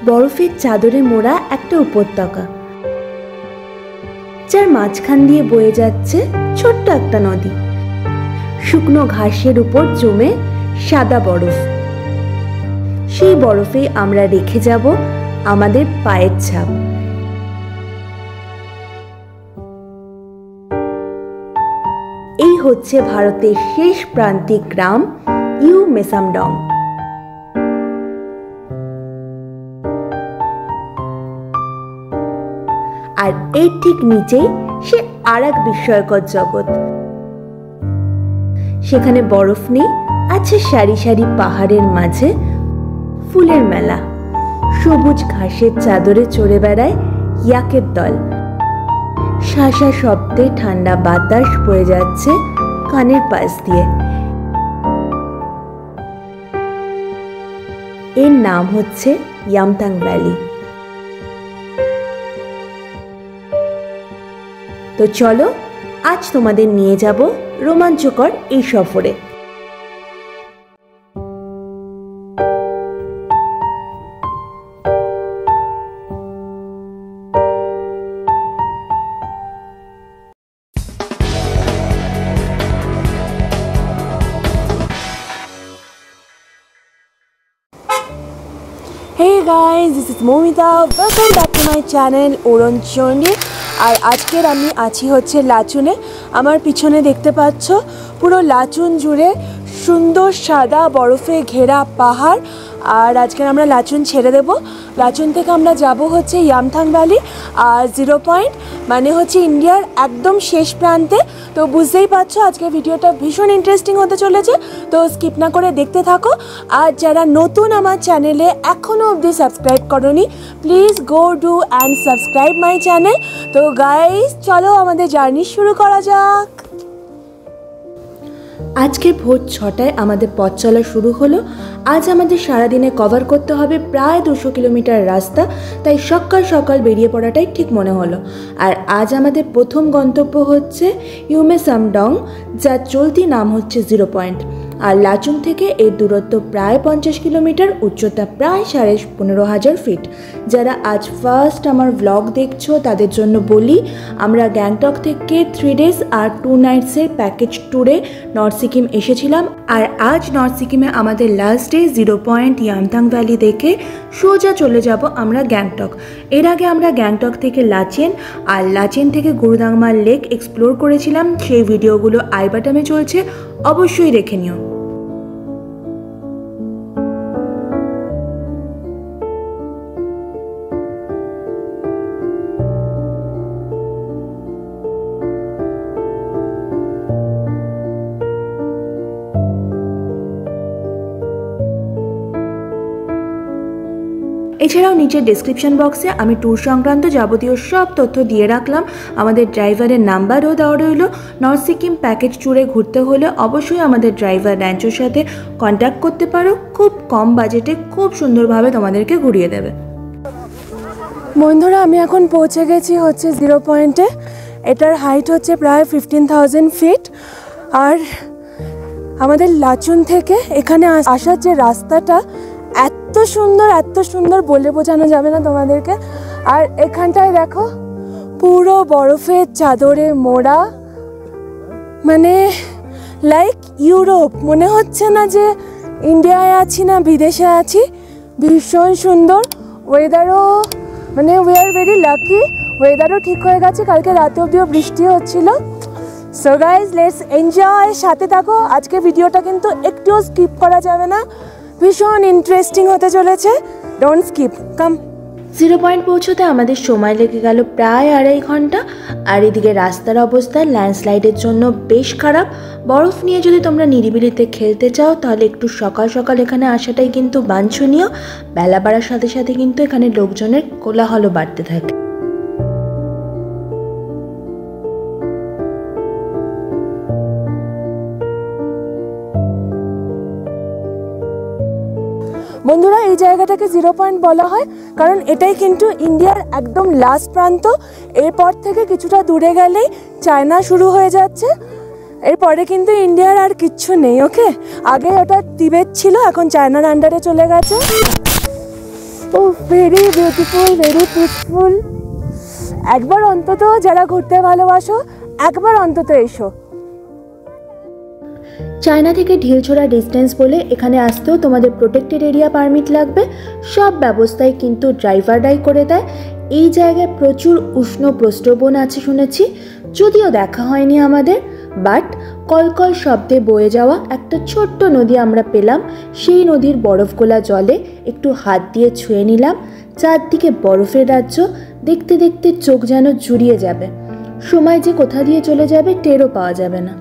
বরফের চাদরে মোড়া একটা উপত্যকা, যার মাঝখান দিয়ে বয়ে যাচ্ছে ছোট্ট একটা নদী। শুকনো ঘাসের উপর জমে সাদা বরফ। সেই বরফেই আমরা রেখে যাব আমাদের পায়ের ছাপ। এই হচ্ছে ভারতের শেষ প্রান্তিক গ্রাম ইউমেসামডং। আর এর ঠিক নিচেই সে আর এক বিস্ময়কর জগৎ। সেখানে বরফ নেই, আছে সারি সারি পাহাড়ের মাঝে ফুলের মেলা। সবুজ ঘাসের চাদরে চড়ে বেড়ায় ইয়াকের দল। শাঁসা শব্দে ঠান্ডা বাতাস বয়ে যাচ্ছে কানের পাশ দিয়ে। এর নাম হচ্ছে ইয়ামথাং ভ্যালি। তো চলো আজ তোমাদের নিয়ে যাব রোমাঞ্চকর এই সফরে। Hey guys, this is Momita. Welcome back to my channel Oronchondy. আর আজকের আমি আছি হচ্ছে লাচুনে। আমার পিছনে দেখতে পাচ্ছ পুরো লাচুন জুড়ে সুন্দর সাদা বরফে ঘেরা পাহাড়। আর আজকের আমরা লাচুন ছেড়ে দেব। লাচুন থেকে আমরা যাব হচ্ছে ইয়ামথাং ভ্যালি। আর 0 পয়েন্ট মানে হচ্ছে ইন্ডিয়ার একদম শেষ প্রান্তে। তো বুঝতেই পারছো আজকের ভিডিওটা ভীষণ ইন্টারেস্টিং হতে চলেছে, তো স্কিপ না করে দেখতে থাকো। আর যারা নতুন আমার চ্যানেলে এখনও অবধি সাবস্ক্রাইব করোনি, please go do and subscribe my channel. তো গাইস চলো আমাদের জার্নি শুরু করা যাক। আজকে ভোর 6টায় আমাদের পথ চলা শুরু হলো। আজ আমাদের সারাদিনে কভার করতে হবে প্রায় 200 কিলোমিটার রাস্তা, তাই সকাল সকাল বেরিয়ে পড়াটাই ঠিক মনে হলো। আর আজ আমাদের প্রথম গন্তব্য হচ্ছে ইউমেসামডং, যার চলতি নাম হচ্ছে 0 পয়েন্ট। আর লাচুং থেকে এর দূরত্ব প্রায় 50 কিলোমিটার, উচ্চতা প্রায় 15,500 ফিট। যারা আজ ফার্স্ট আমার ব্লগ দেখছো তাদের জন্য বলি, আমরা গ্যাংটক থেকে 3 ডেজ আর 2 নাইটসের প্যাকেজ ট্যুরে নর্থ সিকিম এসেছিলাম। আর আজ নর্থ সিকিমে আমাদের last day 0 point Yumthang valley দেখে সোজা চলে যাব আমরা গ্যাংটক। এর আগে আমরা গ্যাংটক থেকে লাচেন আর লাচেন থেকে গুরুদাংমা লেক এক্সপ্লোর করেছিলাম। সেই ভিডিওগুলো আই বাটনে চলছে, অবশ্যই দেখে নিও। এছাড়াও নিচের ডেসক্রিপশন বক্সে আমি ট্যুর সংক্রান্ত যাবতীয় সব তথ্য দিয়ে রাখলাম। আমাদের ড্রাইভারের নাম্বারও দেওয়া রইল। নর্থ সিকিম প্যাকেজ ট্যুরে ঘুরতে হলে অবশ্যই আমাদের ড্রাইভার র্যাঞ্চোর সাথে কন্ট্যাক্ট করতে পারো। খুব কম বাজেটে খুব সুন্দরভাবে তোমাদেরকে ঘুরিয়ে দেবে। বন্ধুরা, আমি এখন পৌঁছে গেছি হচ্ছে 0 পয়েন্টে। এটার হাইট হচ্ছে প্রায় 15,000 ফিট। আর আমাদের লাচুন থেকে এখানে আসার যে রাস্তাটা এত সুন্দর বলে বোঝানো যাবে না তোমাদেরকে। আর এখানটায় দেখো পুরো বরফের চাদরে মোড়া, মানে লাইক ইউরোপ। মনে হচ্ছে না যে ইন্ডিয়ায় আছি না বিদেশে আছি। ভীষণ সুন্দর ওয়েদারও, মানে উই আর ভেরি লাকি। ওয়েদারও ঠিক হয়ে গেছে, কালকে রাতে অবধিও বৃষ্টি হচ্ছিল। সো গাইজ লেটস এনজয়, সাথে থাকো। আজকে ভিডিওটা কিন্তু একটুও স্কিপ করা যাবে না, ভীষণ ইন্টারেস্টিং হতে চলেছে। Don't skip, come. 0 পয়েন্ট পৌঁছতে আমাদের সময় লেগে গেল প্রায় 2.5 ঘন্টা। আর এদিকে রাস্তার অবস্থা ল্যান্ডস্লাইডের জন্য বেশ খারাপ। বরফ নিয়ে যদি তোমরা নিরিবিলিতে খেলতে চাও তাহলে একটু সকাল সকাল এখানে আসাটাই কিন্তু বাঞ্ছনীয়। বেলা বাড়ার সাথে সাথে কিন্তু এখানে লোকজনের কোলাহলও বাড়তে থাকে। বন্ধুরা, এই জায়গাটাকে 0 পয়েন্ট বলা হয় কারণ এটাই কিন্তু ইন্ডিয়ার একদম লাস্ট প্রান্ত। এরপর থেকে কিছুটা দূরে গেলেই চায়না শুরু হয়ে যাচ্ছে। এরপরে কিন্তু ইন্ডিয়ার আর কিচ্ছু নেই। ওকে, আগে ওটা তিবেত ছিল, এখন চায়নার আন্ডারে চলে গেছে। Very beautiful, very peaceful. একবার অন্তত যারা ঘুরতে ভালোবাসো একবার অন্তত এসো। চায়না থেকে ঢিলছোড়া ডিস্টেন্স বলে এখানে আসতেও তোমাদের প্রোটেক্টেড এরিয়া পারমিট লাগবে। সব ব্যবস্থাই কিন্তু ড্রাইভাররাই করে দেয়। এই জায়গায় প্রচুর উষ্ণ প্রস্রবণ আছে শুনেছি, যদিও দেখা হয়নি আমাদের, বাট কলকল শব্দে বয়ে যাওয়া একটা ছোট্ট নদী আমরা পেলাম। সেই নদীর বরফ গোলা জলে একটু হাত দিয়ে ছুঁয়ে নিলাম। চারদিকে বরফের রাজ্য, দেখতে দেখতে চোখ যেন জুড়িয়ে যাবে। সময় যে কোথা দিয়ে চলে যাবে টেরও পাওয়া যাবে না।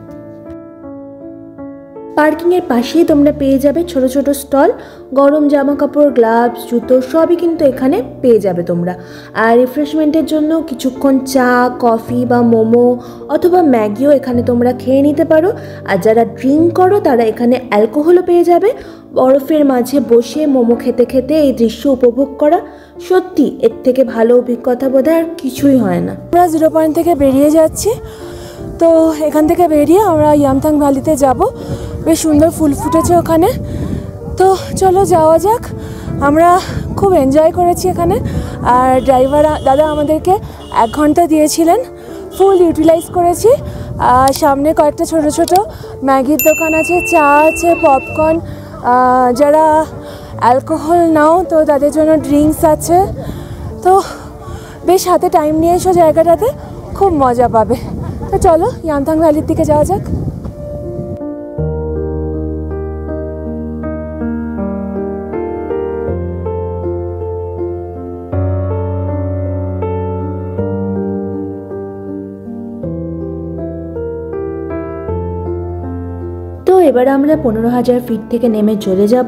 পার্কিংয়ের পাশেই তোমরা পেয়ে যাবে ছোট ছোট স্টল। গরম জামা কাপড়, গ্লাভস, জুতো সবই কিন্তু এখানে পেয়ে যাবে তোমরা। আর রিফ্রেশমেন্টের জন্য কিছুক্ষণ চা, কফি বা মোমো অথবা ম্যাগিও এখানে তোমরা খেয়ে নিতে পারো। আর যারা ড্রিঙ্ক করো তারা এখানে অ্যালকোহলও পেয়ে যাবে। বরফের মাঝে বসে মোমো খেতে খেতে এই দৃশ্য উপভোগ করা সত্যি এর থেকে ভালো অভিজ্ঞতা বোধহয় আর কিছুই হয় না। আমরা 0 পয়েন্ট থেকে বেরিয়ে যাচ্ছি। তো এখান থেকে বেরিয়ে আমরা ইয়ামথাং ভ্যালিতে যাব। বেশ সুন্দর ফুল ফুটেছে ওখানে। তো চলো যাওয়া যাক। আমরা খুব এনজয় করেছি এখানে। আর ড্রাইভার দাদা আমাদেরকে 1 ঘন্টা দিয়েছিলেন, ফুল ইউটিলাইজ করেছি। আর সামনে কয়েকটা ছোট ছোট ম্যাগির দোকান আছে, চা আছে, পপকর্ন। যারা অ্যালকোহল নাও তো তাদের জন্য ড্রিঙ্কস আছে। তো বেশ হাতে টাইম নিয়ে এসো জায়গাটাতে, খুব মজা পাবে। তো চলো ইয়ামথাং ভ্যালির দিকে যাওয়া যাক। তো এবার আমরা 15,000 ফিট থেকে নেমে চলে যাব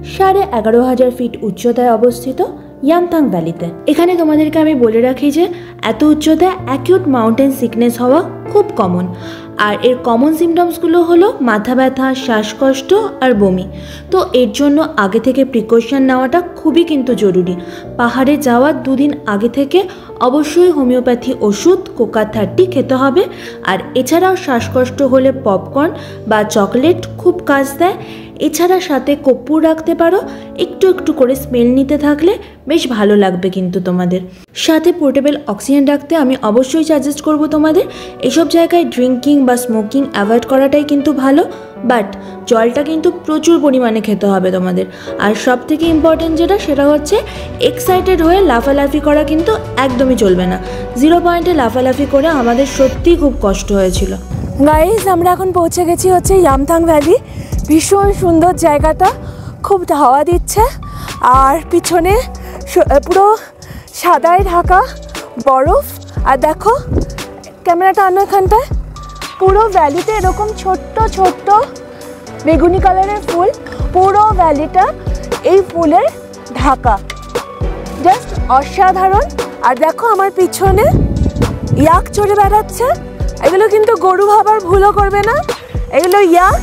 11,500 ফিট উচ্চতায় অবস্থিত ইয়ামথাং ভ্যালিতে। এখানে তোমাদেরকে আমি বলে রাখি যে এত উচ্চতায় অ্যাকিউট মাউন্টেন সিকনেস হওয়া খুব কমন। আর এর কমন সিমটমসগুলো হলো মাথা ব্যথা, শ্বাসকষ্ট আর বমি। তো এর জন্য আগে থেকে প্রিকশন নেওয়াটা খুবই কিন্তু জরুরি। পাহাড়ে যাওয়ার 2 দিন আগে থেকে অবশ্যই হোমিওপ্যাথি ওষুধ কোকা 30 খেতে হবে। আর এছাড়াও শ্বাসকষ্ট হলে পপকর্ন বা চকলেট খুব কাজ দেয়। এছাড়া সাথে কর্পূর রাখতে পারো, একটু একটু করে স্মেল নিতে থাকলে বেশ ভালো লাগবে কিন্তু তোমাদের। সাথে পোর্টেবল অক্সিজেন রাখতে আমি অবশ্যই সাজেস্ট করব তোমাদের। এসব জায়গায় ড্রিঙ্কিং বা স্মোকিং অ্যাভয়েড করাটাই কিন্তু ভালো, বাট জলটা কিন্তু প্রচুর পরিমাণে খেতে হবে তোমাদের। আর সব থেকে ইম্পর্টেন্ট যেটা সেটা হচ্ছে এক্সাইটেড হয়ে লাফালাফি করা কিন্তু একদমই চলবে না। 0 পয়েন্টে লাফালাফি করে আমাদের সত্যিই খুব কষ্ট হয়েছিল। গাইজ আমরা এখন পৌঁছে গেছি হচ্ছে ইয়ামথাং ভ্যালি। ভীষণ সুন্দর জায়গাটা, খুব হাওয়া দিচ্ছে। আর পিছনে পুরো সাদায় ঢাকা বরফ। আর দেখো ক্যামেরাটা আনো এখানটায়, পুরো ভ্যালিতে এরকম ছোট্ট ছোট্ট বেগুনি কালারের ফুল, পুরো ভ্যালিটা এই ফুলের ঢাকা, জাস্ট অসাধারণ। আর দেখো আমার পিছনে ইয়াক চড়ে বেড়াচ্ছে। এগুলো কিন্তু গরু ভাবার ভুলও করবে না, এগুলো ইয়াক।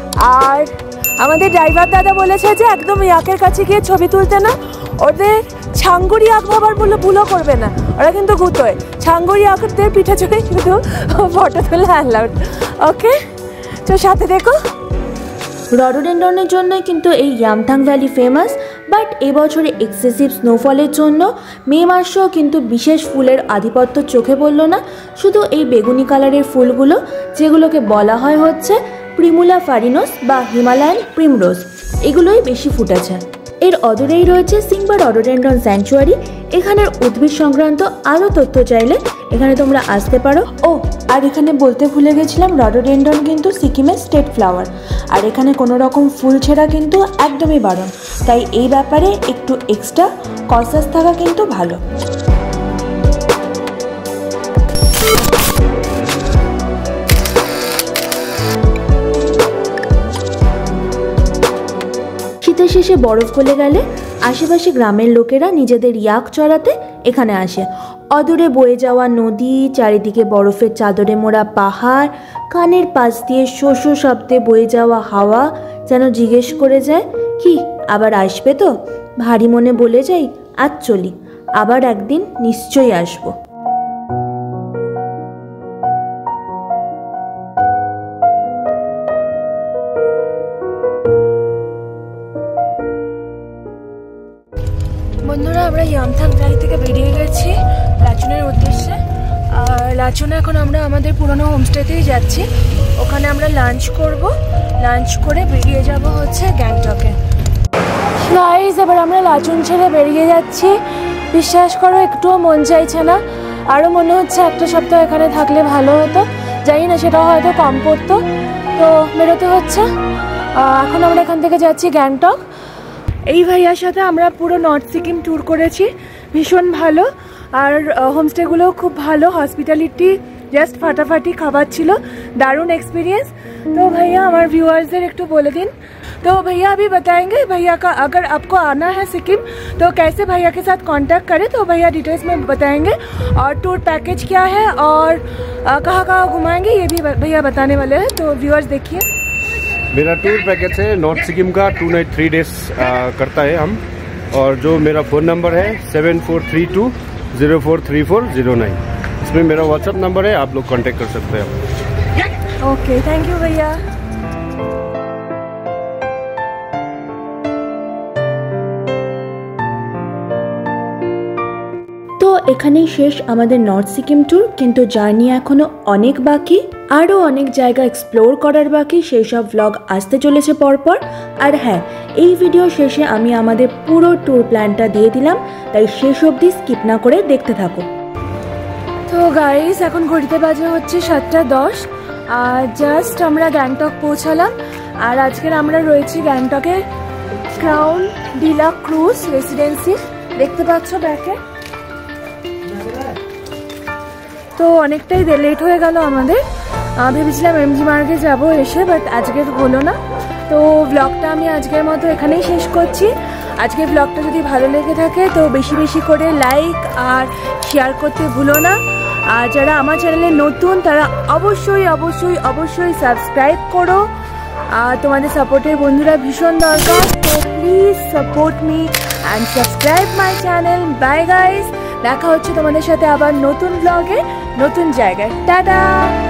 আর আমাদের ড্রাইভার দাদা বলেছে যে একদম ইয়াকের কাছে গিয়ে ছবি তুলতে না, ওদের ছাঙ্গুরি ইয়াক ভাবার ভুলও করবে না, ওরা কিন্তু গুতোয়। ছাঙ্গুরি ইয়াকদের পিঠে চড়ে কিন্তু ফটো তোলা অ্যালাউড। ওকে, তো সাথে দেখো রডোডেন্ড্রনের জন্য কিন্তু এই ইয়ামথাং ভ্যালি ফেমাস। বাট এবছরে এক্সেসিভ স্নোফলের জন্য মে মাসেও কিন্তু বিশেষ ফুলের আধিপত্য চোখে পড়ল না। শুধু এই বেগুনি কালারের ফুলগুলো, যেগুলোকে বলা হয় হচ্ছে প্রিমুলা ফারিনোস বা হিমালয়ান প্রিমরোজ, এগুলোই বেশি ফুটেছে। এর অদূরেই রয়েছে সিংবা রডোডেন্ড্রন স্যাংচুয়ারি। এখানের উদ্ভিদ সংক্রান্ত আরও তথ্য চাইলে এখানে তোমরা আসতে পারো। ও আর এখানে বলতে ভুলে গেছিলাম, রডোডেন্ড্রন কিন্তু সিকিমের স্টেট ফ্লাওয়ার। আর এখানে কোনো রকম ফুল ছেঁড়া কিন্তু একদমই বারণ, তাই এই ব্যাপারে একটু এক্সট্রা কনসাস থাকা কিন্তু ভালো। শীতের শেষে বরফ গলে গেলে আশেপাশে গ্রামের লোকেরা নিজেদের ইয়াক চড়াতে এখানে আসে। অদূরে বয়ে যাওয়া নদী, চারিদিকে বরফের চাদরে মোড়া পাহাড়, কানের পাশ দিয়ে শো শো শব্দে বয়ে যাওয়া হাওয়া যেন জিজ্ঞেস করে যায়, কি আবার আসবে তো? ভারী মনে বলে যাই, আজ চলি, আবার একদিন নিশ্চয়ই আসবো। বন্ধুরা আমরা ইয়ামথাং ভ্যালি থেকে বেরিয়ে গেছি লাচুনের উদ্দেশ্যে। আর লাচুনে এখন আমরা আমাদের পুরনো হোমস্টেতেই যাচ্ছি। ওখানে আমরা লাঞ্চ করব, লাঞ্চ করে বেরিয়ে যাব হচ্ছে গ্যাংটকে। গাইস এবার আমরা লাচুন ছেড়ে বেরিয়ে যাচ্ছি। বিশ্বাস করো একটুও মন চাইছে না, আরও মনে হচ্ছে একটা সপ্তাহ এখানে থাকলে ভালো হতো। জানি না সেটা হয়তো কম পড়তো, তো বেরোতে হচ্ছে। এখন আমরা এখান থেকে যাচ্ছি গ্যাংটক। এই ভাইয়ার সাথে আমরা পুরো নর্থ সিকিম ট্যুর করেছি, ভীষণ ভালো। আর হোমস্টেগুলোও খুব ভালো, হসপিটালিটি জাস্ট ফাটাফাটি, খাবার ছিল, দাरुण एक्सपीरियंस। तो भैया हमारे व्यूअर्सদের একটু বলে দিন। तो भैया अभी बताएंगे भैया का, अगर आपको आना है सिक्किम तो कैसे भैया के साथ कांटेक्ट करें, तो भैया डिटेल्स में बताएंगे। और टूर पैकेज क्या है और कहाँ कहाँ घुमाएंगे ये भी भैया बताने वाले हैं। तो व्यूअर्स देखिए, मेरा टूर पैकेज है नॉर्थ सिक्किम का 2 नाइट 3 डेज करता है हम। और जो मेरा फ़ोन नंबर है 7432043409, इसमें मेरा व्हाट्सएप नंबर है, आप लोग कांटेक्ट कर सकते हैं। ओके थैंक यू भैया। তো এখানেই শেষ আমাদের নর্থ সিকিম ট্যুর, কিন্তু জার্নি এখনো অনেক বাকি, আরও অনেক জায়গা এক্সপ্লোর করার বাকি। সেই সব ভ্লগ আসতে চলেছে পরপর। আর হ্যাঁ, এই ভিডিও শেষে আমি আমাদের পুরো ট্যুর প্ল্যানটা দিয়ে দিলাম, তাই শেষ অবধি স্কিপ না করে দেখতে থাকো। তো গাইস এখন ঘড়িতে বাজে হচ্ছে 7:10, আর জাস্ট আমরা গ্যাংটক পৌঁছালাম। আর আজকের আমরা রয়েছি গ্যাংটকে ক্রাউন ডিলা ক্রুজ রেসিডেন্সি, দেখতে পাচ্ছ ব্যাকে। তো অনেকটাই লেট হয়ে গেল আমাদের। ভেবেছিলাম এমজি মার্গে যাব এসে, বাট আজকের হলো না। তো ব্লগটা আমি আজকের মতো এখানেই শেষ করছি। আজকের ব্লগটা যদি ভালো লেগে থাকে তো বেশি বেশি করে লাইক আর শেয়ার করতে ভুলো না। আর যারা আমার চ্যানেলে নতুন তারা অবশ্যই অবশ্যই অবশ্যই সাবস্ক্রাইব করো। আর তোমাদের সাপোর্টের বন্ধুরা ভীষণ দরকার, তো please support me and subscribe my channel. Bye guys, দেখা হচ্ছে তোমাদের সাথে আবার নতুন ব্লগে নতুন জায়গায়। টাটা।